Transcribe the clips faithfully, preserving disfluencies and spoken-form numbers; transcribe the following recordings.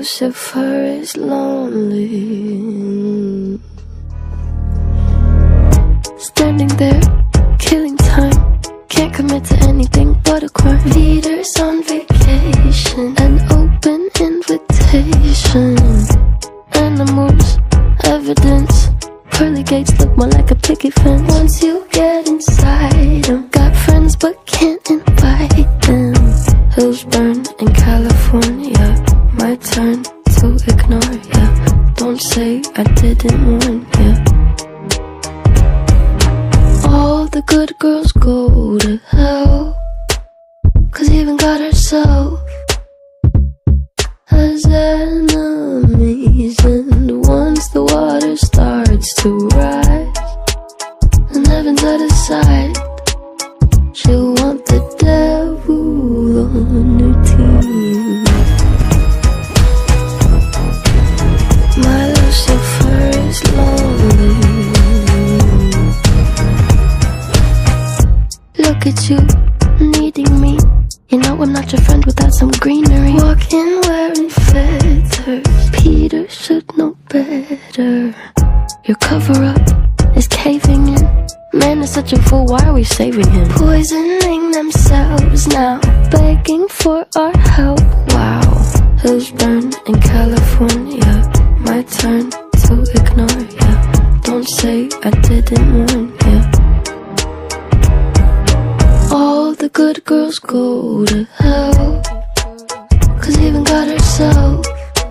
Lucifer is lonely, standing there, killing time. Can't commit to anything but a crime. Leaders on vacation, an open invitation. Animals, evidence. Pearly gates look more like a picket fence. Once you get inside them, got friends but can't invite them. Hills burn in California, my turn to ignore ya. Don't say I didn't warn ya. All the good girls go to hell, 'cause even God herself has enemies. And once the water starts to rise and heaven's out of sight, she'll want the devil on her team. My Lucifer is lonely. Look at you, needing me. You know I'm not your friend without some greenery. Walking wearing feathers, Peter should know better. Your cover-up is caving in. Man is such a fool, why are we saving him? Poisoning themselves now, begging for our help. Wow, hills burn in California, my turn to ignore ya. Don't say I didn't warn ya. All the good girls go to hell, 'cause even God herself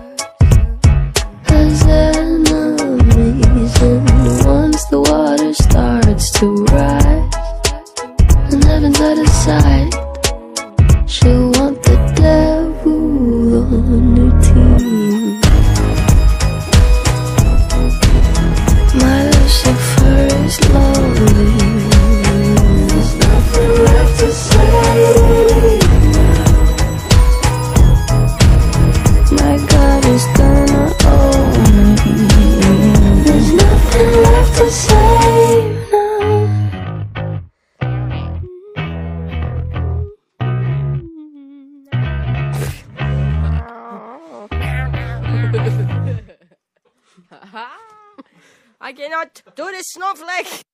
has enemies. And once the water starts to rise and heaven's out of sight, she'll want the devil on her team. My Lucifer is lonely. There's nothing left to say. My God is gonna own me. There's nothing left to say now. I cannot do this, snowflake!